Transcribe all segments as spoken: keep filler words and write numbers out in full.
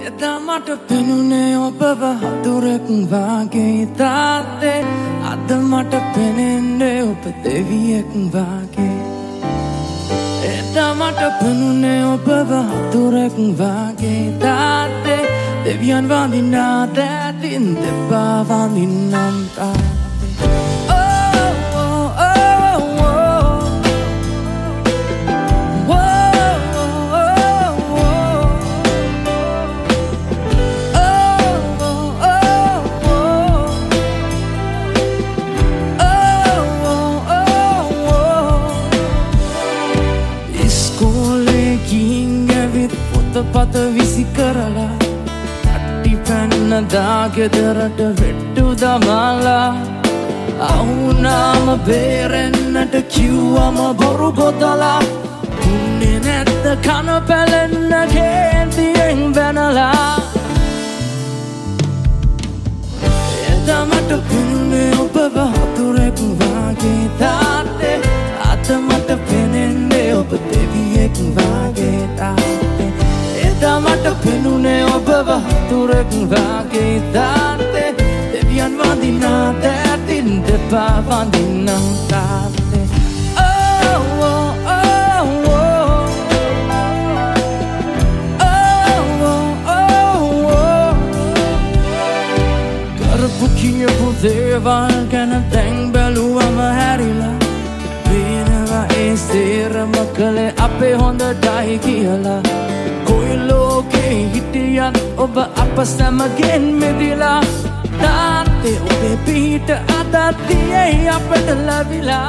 එදා මට පෙනුනේ ඔබව හතුරෙක් වගේ තාත්තේ අද මට පෙනෙන්නේ ඔබ දෙවියෙක් වගේ එදා මට පෙනුනේ ඔබව හතුරෙක් වගේ තාත්තේ දෙවියන් වඳින්නාට ඇතින් දෙපා වඳින්නම් තාත්තේ පත විසි කරලා අට්ටි පැන්න දාගෙදරට වෙට්ටු දමලා අවුනාම බේරෙන්නට කිව්වම බොරු ගොතලා උන්නේ නැත්ත කන පැලෙන්න කේන්තියෙන් බැනලා එදා මට පෙනුනේ ඔබව හතුරෙක් වගේ තාත්තේ අද මට පෙනෙන්නේ ඔබ දෙවියෙක් වගේ තාත්තේ එදා මට පෙනුනේ ඔබව හතුරෙක් වගේ තාත්තේ දෙවියන් වඳින්නාට ඇතින් දෙපා වඳින්නම් තාත්තේ oh, oh, oh, oh. Oh, oh, oh. කරපු කියපු දේවල් ගැන දැන් බැලුවම හැරිලා පේනවා ඒ සේරම කළේ අපේ හොඳටයි කියලා කොයි ලෝකේ හිටියත් ඔබ අප සැමගෙන් මිදිලා තාත්තේ ඔබේ පිහිට අදත් තියෙයි අපට ලැබිලා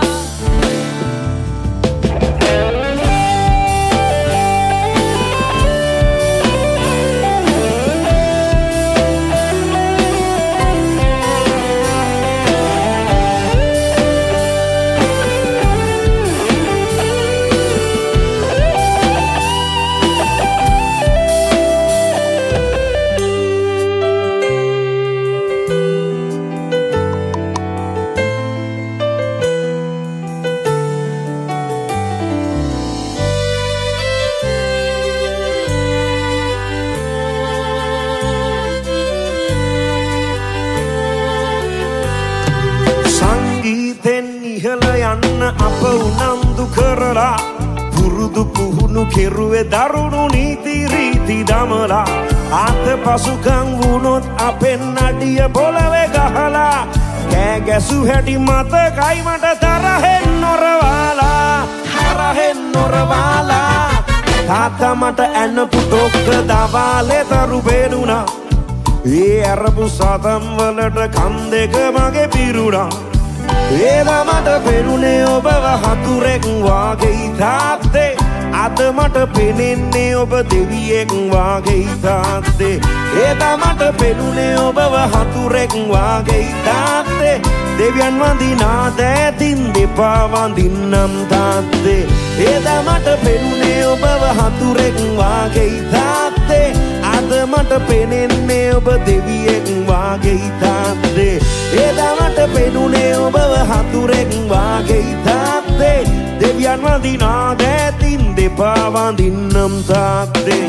අප උනන්දු කරලා පුරුදු පුහුණු කෙරුවේ දරුණු නීති රීති දමලා ආත පසුකම් වුණොත් අපෙන් අඩිය පොළවේ ගහලා කෑ ගැසු හැටි මතකයි මට තරහෙන් නොරවාලා තරහෙන් නොරවාලා තාත්තා මට ඇනපු ඩොක්ක දවාලේ තරු බේරුණා ඒ අරපු සතම් වලට කන් දෙක මගේ පිරුණා එදා මට පෙනුනේ ඔබව හතුරෙක් වගේ තාත්තේ අද මට පෙනෙන්නේ ඔබ දෙවියෙක් වගේ තාත්තේ එදා මට පෙනුනේ ඔබව හතුරෙක් වගේ තාත්තේ දෙවියන් වඳිනාට ඇතින් දෙපා වඳින්නම් තාත්තේ එදා මට පෙනුනේ ඔබව හතුරෙක් වගේ තාත්තේ අද මට පෙනෙන්නේ ඔබ දෙවියෙක් වගේ තාත්තේ එදා මට පෙනුනේ ඔබව හතුරෙක් වගේ තාත්තේ දෙවියන් වඳිනාට ඇතින් දෙපා වඳින්නම් තාත්තේ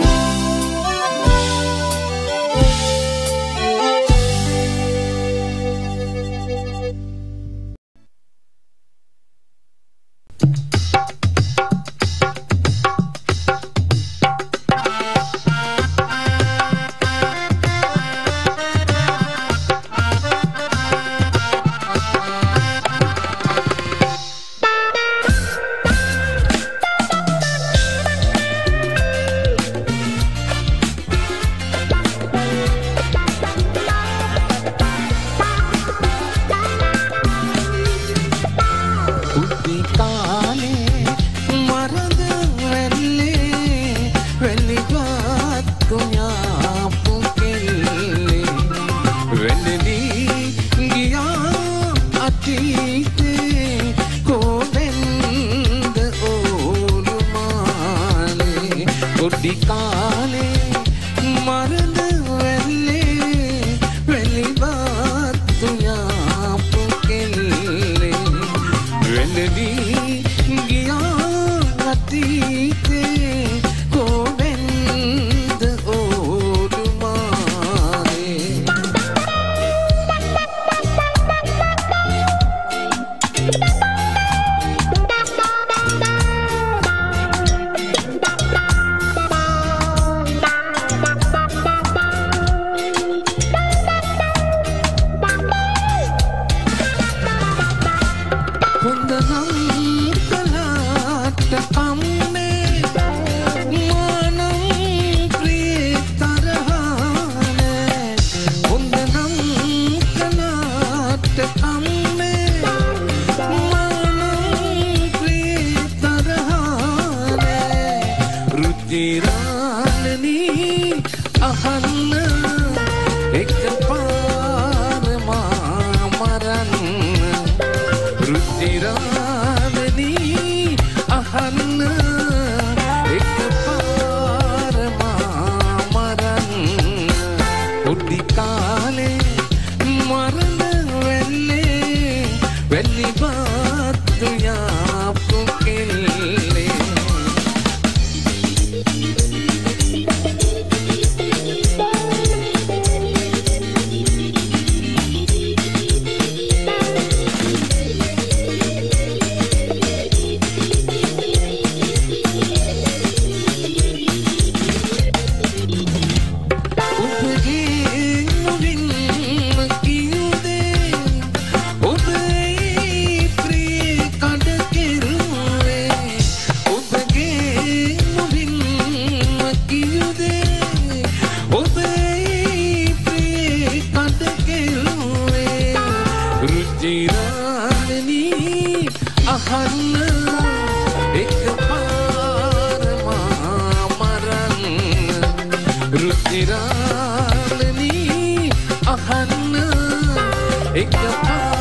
නිරාලනී අහන්න එක පා